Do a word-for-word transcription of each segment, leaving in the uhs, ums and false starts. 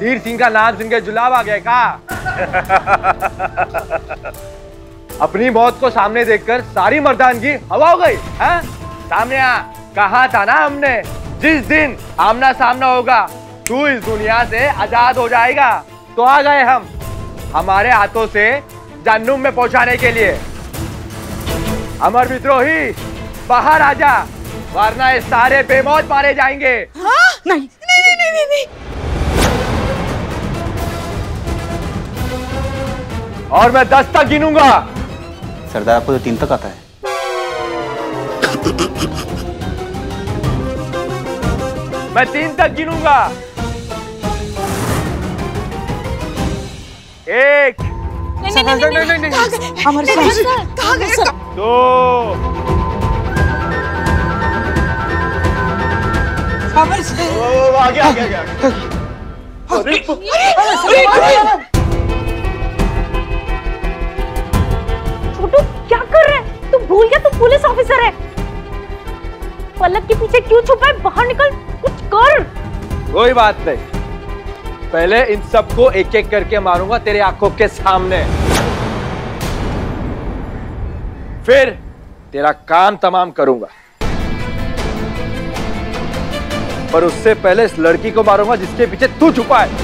तीर सिंह का नाम सुन के जुलाब आ गया का? अपनी मौत को सामने देखकर सारी मर्दानगी हवा हो गई है? सामने आ, कहा था ना हमने, जिस दिन आमना सामना होगा तू इस दुनिया से आजाद हो जाएगा। तो आ गए हम हमारे हाथों से जन्नुम में पहुंचाने के लिए। अमर विद्रोही बाहर आजा, वरना ये सारे बेमौत मारे जाएंगे। हाँ? नहीं नहीं नहीं नहीं नहीं। और मैं दस तक गिनूंगा। सरदार आपको तो तीन तक आता है। मैं तीन तक गिनूंगा। एक। नहीं नहीं नहीं नहीं नहीं नहीं। अमर सर कहाँ गए सर? दो। अमर सर आगे आगे आगे। अरे छोटू क्या कर रहे हैं? तू भूल गया तू पुलिस ऑफिसर है। पलक के पीछे क्यों छुपा है? बाहर निकल, कुछ कर। कोई बात नहीं, पहले इन सबको एक एक करके मारूंगा तेरे आंखों के सामने, फिर तेरा काम तमाम करूंगा। पर उससे पहले इस लड़की को मारूंगा जिसके पीछे तू छुपा है।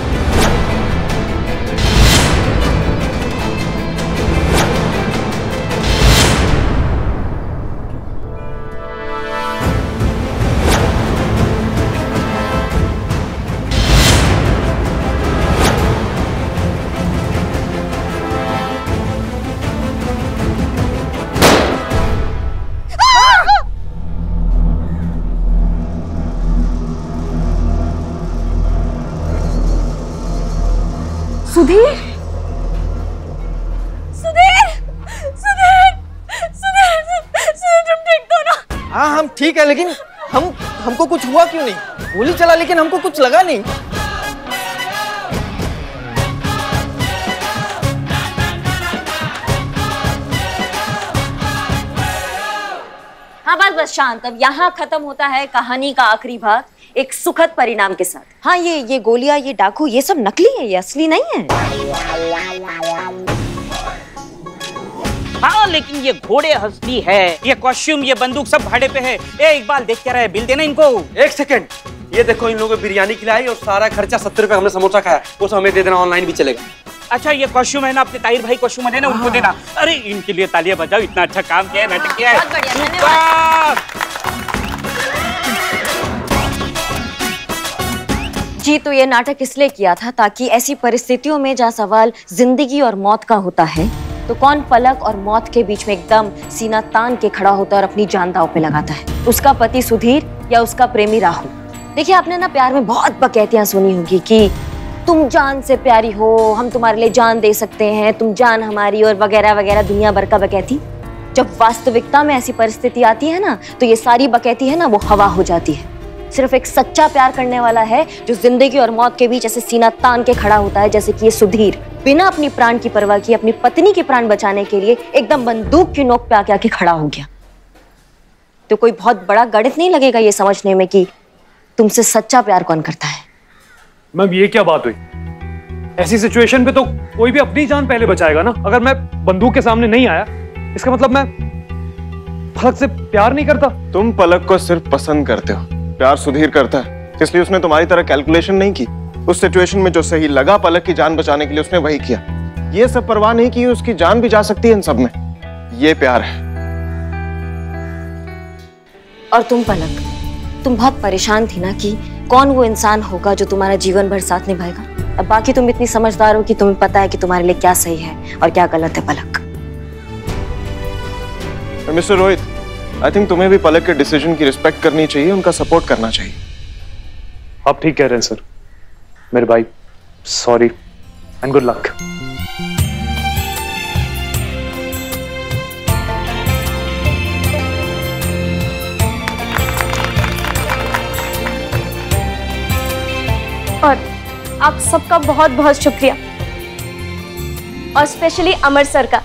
सुधीर, सुधीर, सुधीर, सुधीर, सुधीर, तुम ठीक तो ना? हाँ हम ठीक है, लेकिन हम हमको कुछ हुआ क्यों नहीं? गोली चला लेकिन हमको कुछ लगा नहीं। हाँ बस बस शांत। अब यहाँ खत्म होता है कहानी का आखिरी भाग एक सुखद परिणाम के साथ। हाँ ये ये गोलियां, ये डाकू, ये सब नकली है, ये असली नहीं है। हाँ लेकिन ये घोड़े असली है, ये कॉस्ट्यूम, ये बंदूक सब भाड़े पे है। ए इकबाल देख क्या रहा है, बिल देना इनको। एक सेकंड, ये देखो इन लोगों को बिरयानी खिलाई और सारा खर्चा सत्तर रुपए हमने समोसा खाया, वो हमें दे देना, ऑनलाइन भी चलेगा। अच्छा ये कॉस्ट्यूम है ना अपने ताहिर भाई कॉस्ट्यूम है ना, उनको देना। अरे इनके लिए तालियां बजाओ, इतना अच्छा काम किया है, नाटक किया है। जी तो ये नाटक इसलिए किया था ताकि ऐसी परिस्थितियों में जहाँ सवाल जिंदगी और मौत का होता है तो कौन पलक और मौत के बीच में एकदम सीना तान के खड़ा होता है और अपनी जान दांव पे लगाता है, उसका पति सुधीर या उसका प्रेमी राहुल। देखिए आपने ना प्यार में बहुत बकैतियां सुनी होगी कि तुम जान से प्यारी हो, हम तुम्हारे लिए जान दे सकते हैं, तुम जान हमारी, और वगैरह वगैरह दुनिया भर का बकैती। जब वास्तविकता में ऐसी परिस्थिति आती है ना तो ये सारी बकैती है ना वो हवा हो जाती है। सिर्फ एक सच्चा प्यार करने वाला है जो जिंदगी और मौत के बीच ऐसे सीना तान के खड़ा होता है, जैसे कि ये सुधीर बिना अपनी प्राण की परवाह किए अपनी पत्नी की प्राण बचाने के लिए एकदम बंदूक की नोक पे आके आके खड़ा हो गया। तो कोई बहुत बड़ा गणित नहीं लगेगा ये समझने में कि तुमसे सच्चा प्यार कौन करता है। मैम ये क्या बात हुई? ऐसी सिचुएशन पे तो कोई भी अपनी जान पहले बचाएगा ना। अगर मैं बंदूक के सामने नहीं आया इसका मतलब मैं पलक से प्यार नहीं करता। तुम पलक को सिर्फ पसंद करते हो, प्यार सुधीर करता है, इसलिए उसने तुम्हारी तरह कैलकुलेशन नहीं की। उस सिचुएशन में जो सही लगा पलक की जान बचाने के लिए उसने वही किया। ये सब परवाह नहीं की, उसकी जान भी जा सकती है इन सब में। ये प्यार है। और तुम पलक, तुम बहुत परेशान थी ना कि कौन वो इंसान होगा जो तुम्हारा जीवन भर साथ निभाएगा। अब बाकी तुम इतनी समझदार हो कि तुम्हें पता है कि तुम्हारे लिए क्या सही है और क्या गलत है पलक। मिस्टर रोहित, आई थिंक तुम्हें भी पलक के डिसीजन की रिस्पेक्ट करनी चाहिए, उनका सपोर्ट करना चाहिए। आप ठीक कह रहे हैं सर। मेरे भाई सॉरी एंड गुड लक। और आप सबका बहुत बहुत शुक्रिया, और स्पेशली अमर सर का।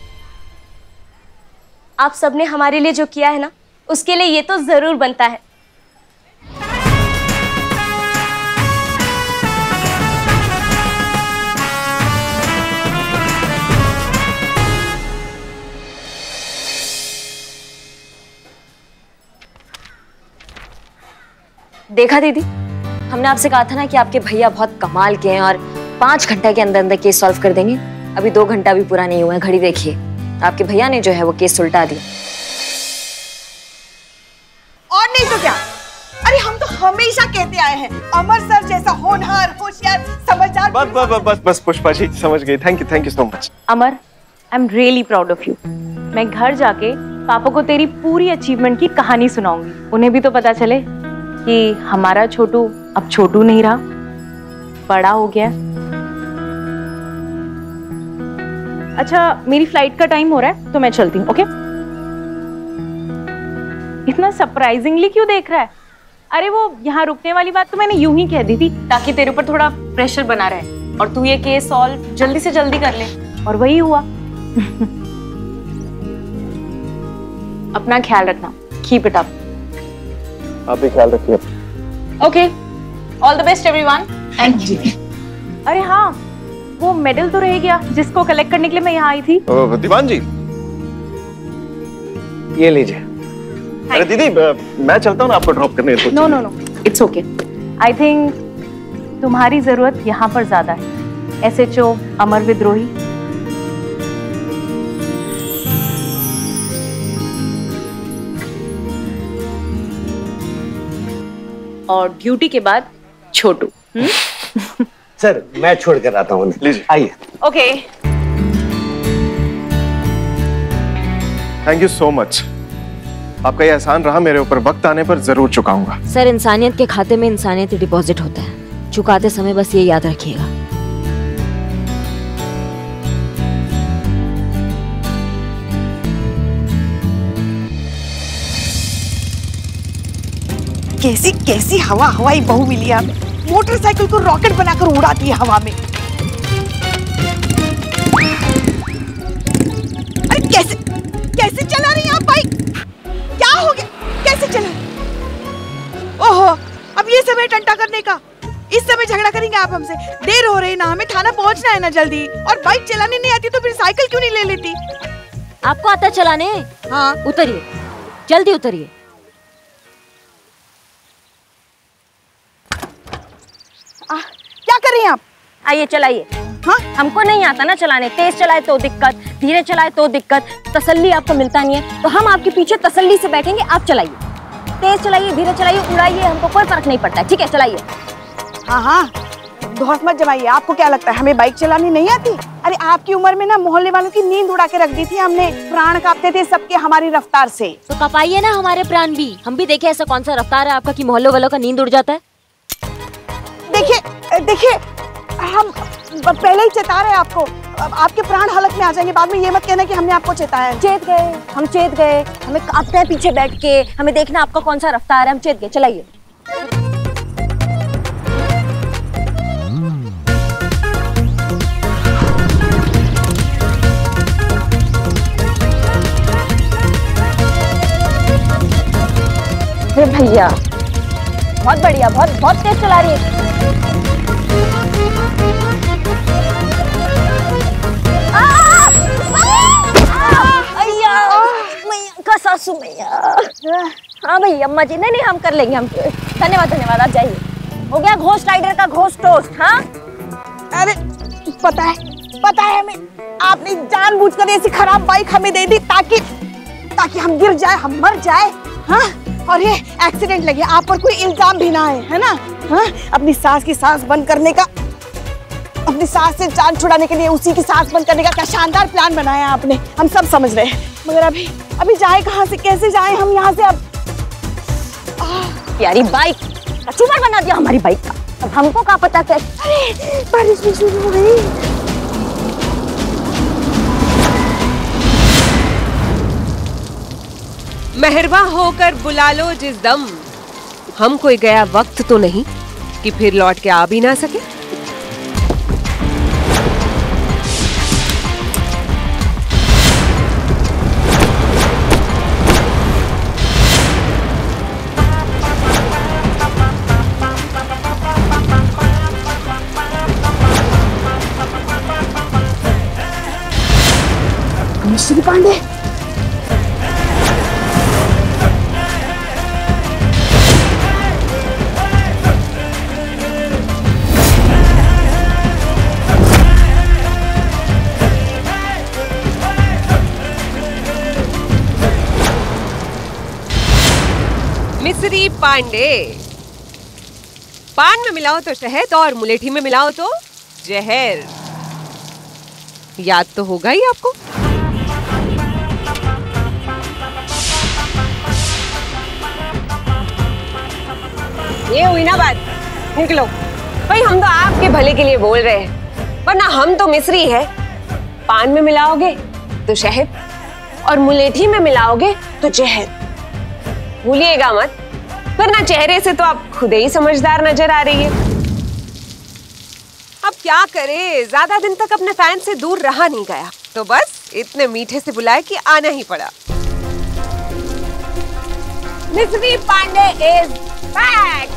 आप सबने हमारे लिए जो किया है ना उसके लिए ये तो जरूर बनता है। देखा दीदी, हमने आपसे कहा था ना कि आपके भैया बहुत कमाल के हैं और पांच घंटे के अंदर अंदर केस सॉल्व कर देंगे। अभी दो घंटा भी पूरा नहीं हुआ है, घड़ी देखिए, आपके भैया ने जो है वो केस सुलटा दिया। और नहीं तो क्या, अरे हम तो हमेशा कहते आए हैं अमर सर जैसा होनहार, होशियार, समझदार। बस बस बस बस पुष्पा जी समझ गई। Thank you thank you so much. Amar, I am really proud of you. मैं घर जाके पापा को तेरी पूरी अचीवमेंट की कहानी सुनाऊंगी। उन्हें भी तो पता चले कि हमारा छोटू अब छोटू नहीं रहा, बड़ा हो गया। अच्छा, मेरी फ्लाइट का टाइम हो रहा है तो मैं चलती हूँ, ओके? इतना सरप्राइजिंगली क्यों देख रहा है? अरे वो यहाँ रुकने वाली बात तो मैंने यूं ही कह दी थी ताकि तेरे ऊपर थोड़ा प्रेशर बना रहे और तू ये केस सॉल्व जल्दी से जल्दी कर ले, और वही हुआ। अपना ख्याल रखना, कीप इट अप। आप भी ख्याल रखिए। Okay, all the best everyone. Thank you. अरे हाँ, वो मेडल तो रह गया जिसको कलेक्ट करने के लिए मैं यहाँ आई थी। ओ, दीवान जी ये लीजिए। अरे दीदी मैं चलता हूँ ना आपको ड्रॉप करने। No no no, it's okay. I think तुम्हारी जरूरत यहाँ पर ज्यादा है, एस एच ओ अमर विद्रोही। और ड्यूटी के बाद छोटू। सर मैं छोड़ कर आता हूँ। लीजिए, आइए। Okay, thank you so much. आपका ये एहसान रहा, मेरे ऊपर वक्त आने पर जरूर चुकाऊंगा। सर, इंसानियत के खाते में इंसानियत डिपॉजिट होता है, चुकाते समय बस ये याद रखिएगा। कैसी कैसी हवा हवाई बहू मिली है हमें, मोटरसाइकिल को रॉकेट बनाकर उड़ाती है हवा में। अरे कैसे कैसे चला रही हैं आप बाइक? क्या हो गया, कैसे चला? ओहो, अब ये समय टंटा करने का, इस समय झगड़ा करेंगे आप हमसे? देर हो रही ना, हमें थाना पहुंचना है ना जल्दी। और बाइक चलाने नहीं आती तो फिर साइकिल क्यों नहीं ले लेती? आपको आता है चलाने? हाँ। उतरिए, जल्दी उतरिए। क्या कर रही हैं आप? आइए चलाइए। हाँ? हमको नहीं आता ना चलाने, तेज चलाए तो दिक्कत, धीरे चलाए तो दिक्कत, तसल्ली आपको मिलता नहीं है, तो हम आपके पीछे तसल्ली से बैठेंगे। आप चलाइए, तेज चलाइए, धीरे चलाइए, उड़ाइए, हमको कोई फर्क नहीं पड़ता है। ठीक है, चलाइए। हाँ हाँ, धौस मत जमाइए। आपको क्या लगता है हमें बाइक चलानी नहीं आती? अरे आपकी उम्र में ना मोहल्ले वालों की नींद उड़ा के रख दी थी हमने, प्राण कांपते थे सबके हमारी रफ्तार से। तो कपाइए ना हमारे प्राण भी, हम भी देखे ऐसा कौन सा रफ्तार है आपका कि मोहल्ले वालों का नींद उड़ जाता है। देखिए देखिए, हम पहले ही चेता रहे आपको, आपके प्राण हालत में आ जाएंगे। बाद में ये मत कहना कि हमने आपको चेताया। चेत गए, हम चेत गए, हमें कांपते हैं पीछे बैठ के, हमें देखना आपका कौन सा रफ्तार है, हम चेत गए। चलाइए। भैया बहुत बढ़िया, बहुत बहुत तेज चला रही है। सासू मैया। हाँ भैया, अम्मा जी। नहीं नहीं, हम कर लेंगे, हम। धन्यवाद धन्यवाद, आप जाइए। हो गया घोस्ट राइडर का घोस्ट टोस्ट। हाँ, अरे पता है पता है हमें, आपने जानबूझकर ऐसी खराब बाइक हमें दे दी ताकि ताकि हम गिर जाए, हम मर जाए। हाँ, और ये एक्सीडेंट लगे, आप पर कोई इल्जाम भी ना आए, है ना? हाँ, अपनी सास की सांस बंद करने का, अपनी सास से जान छुड़ाने के लिए उसी की सांस बंद करने का क्या शानदार प्लान बनाया आपने। हम सब समझ रहे हैं, मगर अभी अभी जाए कहाँ से, कैसे जाए हम यहाँ से? अब प्यारी बाइक कचूमर बना दिया हमारी बाइक का। अब हमको क्या पता कैसे। अरे बारिश भी शुरू हो गई। मेहरबा होकर बुला लो जिस दम, हम कोई गया वक्त तो नहीं कि फिर लौट के आ भी ना सके। श्री पांडे, मिश्री पांडे। पान में मिलाओ तो शहद और मुलेठी में मिलाओ तो जहर। याद तो होगा ही आपको। ये हुई ना बात, निकलो। भाई हम तो आपके भले के लिए बोल रहे हैं, वरना हम तो मिस्री है। पान में मिलाओगे तो शहद और मुलेठी में मिलाओगे तो जहर। भूलिएगा मत, वरना चेहरे से तो आप खुद ही समझदार नजर आ रही है। अब क्या करे, ज्यादा दिन तक अपने फैन से दूर रहा नहीं गया, तो बस इतने मीठे से बुलाए कि आना ही पड़ा। Misri Pandey is back.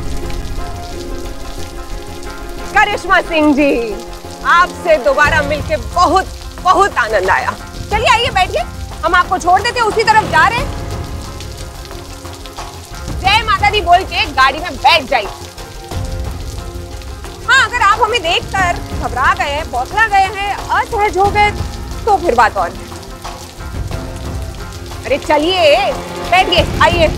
करिश्मा सिंह जी, आपसे दोबारा मिलके बहुत बहुत आनंद आया। चलिए आइए बैठिए, हम आपको छोड़ देते हैं, उसी तरफ जा रहे हैं। जय माता दी बोल के गाड़ी में बैठ जाइए। हाँ, अगर आप हमें देखकर घबरा गए, बौखला गए हैं, असहज हो गए तो फिर बात और है। अरे चलिए बैठिए, आइए।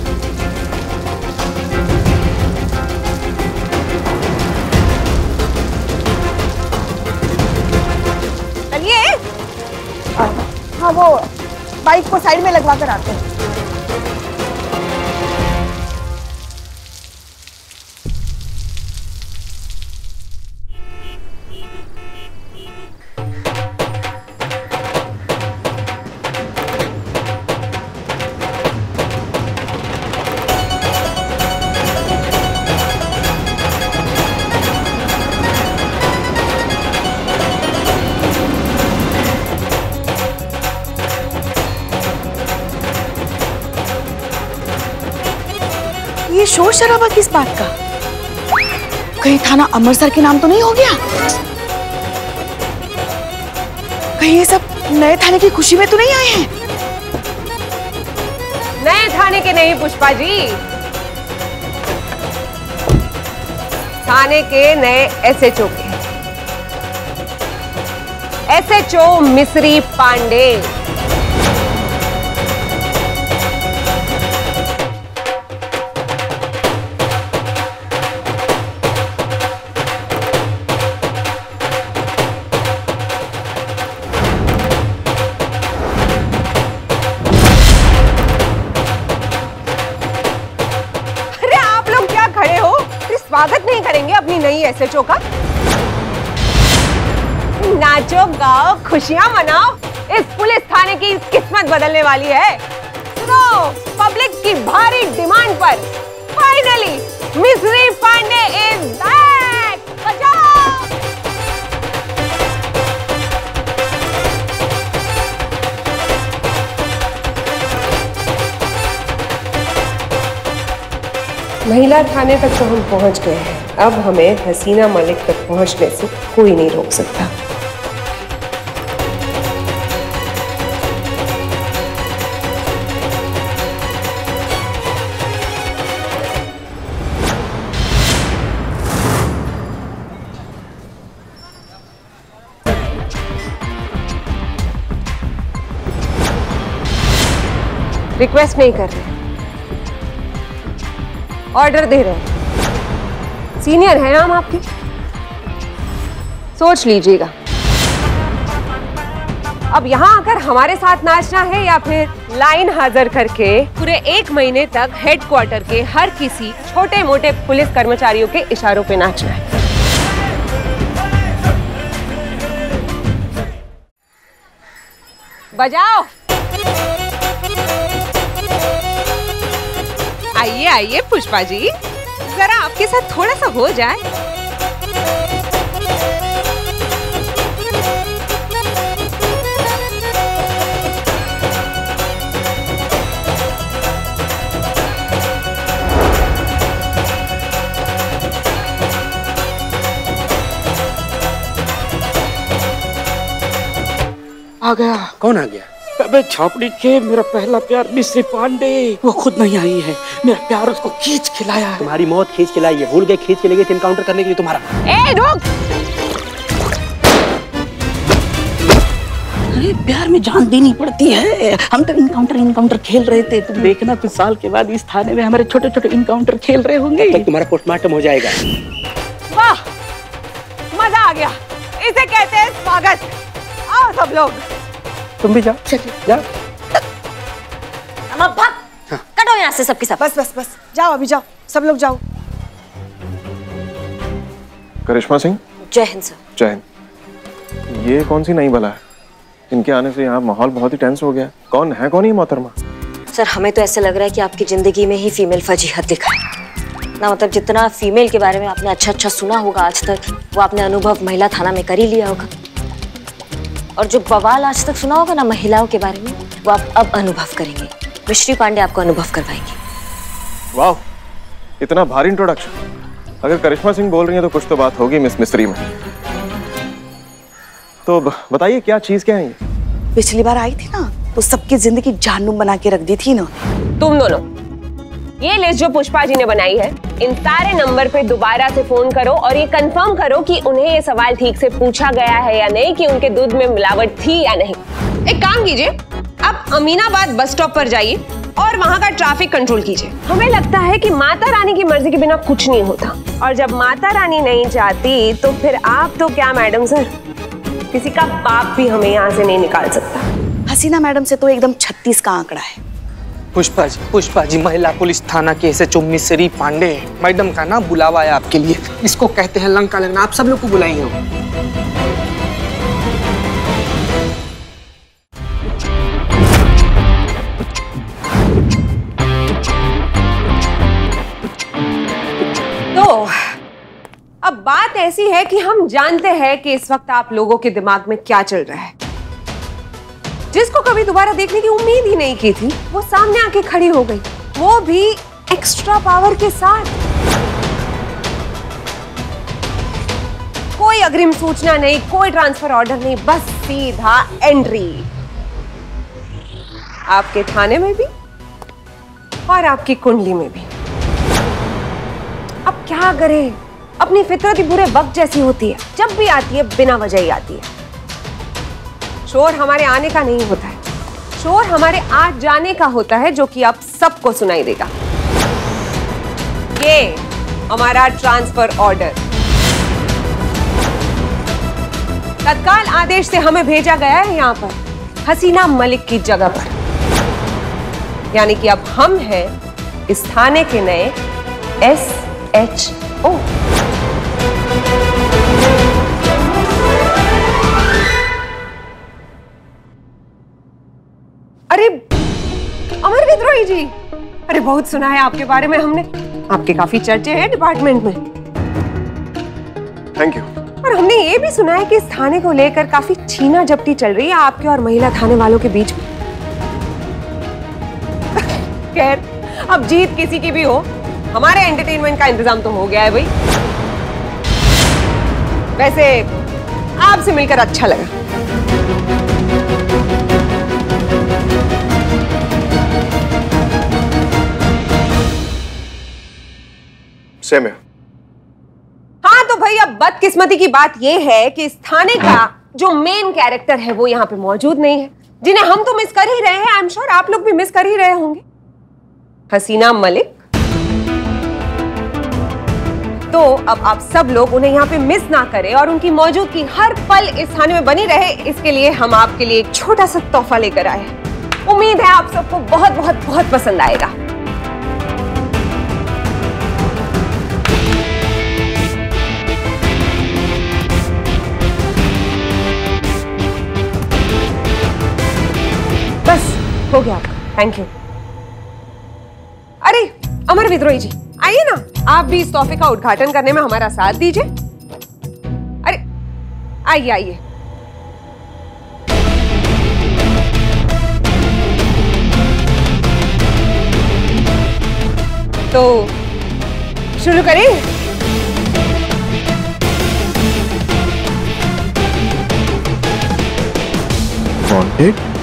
चलिए। हाँ, वो बाइक को साइड में लगवा कर आते हैं। ये शोर शराबा किस बात का? कहीं थाना अमृतसर के नाम तो नहीं हो गया? कहीं ये सब नए थाने की खुशी में तो नहीं आए हैं? नए थाने के नहीं पुष्पा जी, थाने के नए एस एच ओ के। एस एच ओ मिश्री पांडे। स्वागत नहीं करेंगे अपनी नई एस एच ओ का? नाचो गाओ, खुशियां मनाओ, इस पुलिस थाने की किस्मत बदलने वाली है। सुनो, पब्लिक की भारी डिमांड पर फाइनली मिश्री पांडे इज बैक। बजाओ। महिला थाने तक तो हम पहुंच गए हैं, अब हमें हसीना मलिक तक पहुंचने से कोई नहीं रोक सकता। रिक्वेस्ट नहीं कर रहे, ऑर्डर दे रहे हैं। सीनियर है हम आपके, सोच लीजिएगा। अब यहाँ आकर हमारे साथ नाचना है या फिर लाइन हाजिर करके पूरे एक महीने तक हेडक्वार्टर के हर किसी छोटे मोटे पुलिस कर्मचारियों के इशारों पे नाचना है? बजाओ। आइए आइए पुष्पा जी, जरा आपके साथ थोड़ा सा हो जाए। आ गया। कौन आ गया? अबे छापड़ी के मेरा पहला प्यार मिश्री पांडे। वो खुद नहीं आई है, मेरा प्यार उसको खींच खिलाया है। तुम्हारी मौत खींच खिलाई है, भूल गए खींच के ले गए थे एनकाउंटर करने के लिए तुम्हारा। ए रुक! अरे प्यार में जान देनी पड़ती है। हम तो इनकाउंटर इनकाउंटर खेल रहे थे, तुम देखना कुछ साल के बाद इस थाने में हमारे छोटे छोटे इनकाउंटर खेल रहे होंगे। तब तुम्हारा पोस्टमार्टम हो जाएगा। वाह, मजा आ गया। इसे कहते हैं स्वागत। आओ सब लोग। तुम भी जाओ, जाओ। अब भाग, कटो यहाँ से सबके सब। बस बस बस, जाओ अभी जाओ, सब लोग जाओ। करिश्मा सिंह। जय हिंद सर। जय हिंद। ये कौन सी नई बला है? इनके आने से यहाँ माहौल बहुत ही टेंस हो गया। कौन है कौन ही मोहतरमा? सर हमें तो ऐसे लग रहा है कि आपकी जिंदगी में ही फीमेल फजीहत दिखा है ना। मतलब जितना फीमेल के बारे में आपने अच्छा अच्छा सुना होगा आज तक, वो आपने अनुभव महिला थाना में कर ही लिया होगा। और जो बवाल आज तक सुना होगा ना महिलाओं के बारे में, वो आप अब अनुभव करेंगे। मिश्री पांडे आपको अनुभव करवाएंगे। वाह, इतना भारी इंट्रोडक्शन। अगर करिश्मा सिंह बोल रही है तो कुछ तो बात होगी मिस मिस्त्री में। तो बताइए क्या चीज क्या है ये? पिछली बार आई थी ना तो सबकी जिंदगी जानूम बना के रख दी थी ना। तुम दोनों, ये लिस्ट जो पुष्पा जी ने बनाई है, इन सारे नंबर पे दोबारा से फोन करो और ये कंफर्म करो कि उन्हें ये सवाल ठीक से पूछा गया है या नहीं, कि उनके दूध में मिलावट थी या नहीं। एक काम कीजिए, आप अमीनाबाद बस स्टॉप पर जाइए और वहाँ का ट्रैफिक कंट्रोल कीजिए। हमें लगता है कि माता रानी की मर्जी के बिना कुछ नहीं होता, और जब माता रानी नहीं चाहती तो फिर आप तो क्या मैडम सर, किसी का बाप भी हमें यहाँ से नहीं निकाल सकता। हसीना मैडम से तो एकदम छत्तीस का आंकड़ा है। पुष्पा जी, पुष्पा जी, महिला पुलिस थाना के एस एच ओ मिश्री पांडे मैडम का ना बुलावा है आपके लिए। इसको कहते हैं लंका लगना। आप सब लोग को बुलाएंगे हो। तो अब बात ऐसी है कि हम जानते हैं कि इस वक्त आप लोगों के दिमाग में क्या चल रहा है। जिसको कभी दोबारा देखने की उम्मीद ही नहीं की थी, वो सामने आके खड़ी हो गई, वो भी एक्स्ट्रा पावर के साथ। कोई अग्रिम सूचना नहीं, कोई ट्रांसफर ऑर्डर नहीं, बस सीधा एंट्री आपके थाने में भी और आपकी कुंडली में भी। अब क्या करें, अपनी फितरत ही बुरे वक्त जैसी होती है, जब भी आती है बिना वजह ही आती है। शोर हमारे आने का नहीं होता है, शोर हमारे आज जाने का होता है, जो कि आप सबको सुनाई देगा। ये हमारा ट्रांसफर ऑर्डर तत्काल आदेश से हमें भेजा गया है यहाँ पर हसीना मलिक की जगह पर। यानी कि अब हम हैं इस थाने के नए एस एच ओ। अरे अमर विद्रोही जी, अरे बहुत सुना है आपके बारे में हमने, आपके काफी चर्चे हैं डिपार्टमेंट में। Thank you. और हमने ये भी सुना है कि इस थाने को लेकर काफी छीना झपटी चल रही है आपके और महिला थाने वालों के बीच में। खैर, अब जीत किसी की भी हो, हमारे एंटरटेनमेंट का इंतजाम तो हो गया है भाई। वैसे आपसे मिलकर अच्छा लगा। सेम है। हाँ तो भाई, अब बदकिस्मती की बात यह है कि इस थाने का जो मेन कैरेक्टर है वो यहाँ पे मौजूद नहीं है, जिन्हें हम तो मिस कर ही रहे हैं। आई एम श्योर आप लोग भी मिस कर ही रहे होंगे। हसीना मलिक। तो अब आप सब लोग उन्हें यहाँ पे मिस ना करें और उनकी मौजूदगी हर पल इस थाने में बनी रहे, इसके लिए हम आपके लिए एक छोटा सा तोहफा लेकर आए हैं। उम्मीद है आप सबको बहुत बहुत बहुत पसंद आएगा। बस हो गया आपका, थैंक यू। अरे अमर विद्रोही जी, आइए ना, आप भी इस तोहफे का उद्घाटन करने में हमारा साथ दीजिए। अरे आइए आइए। तो शुरू करें? वांटेड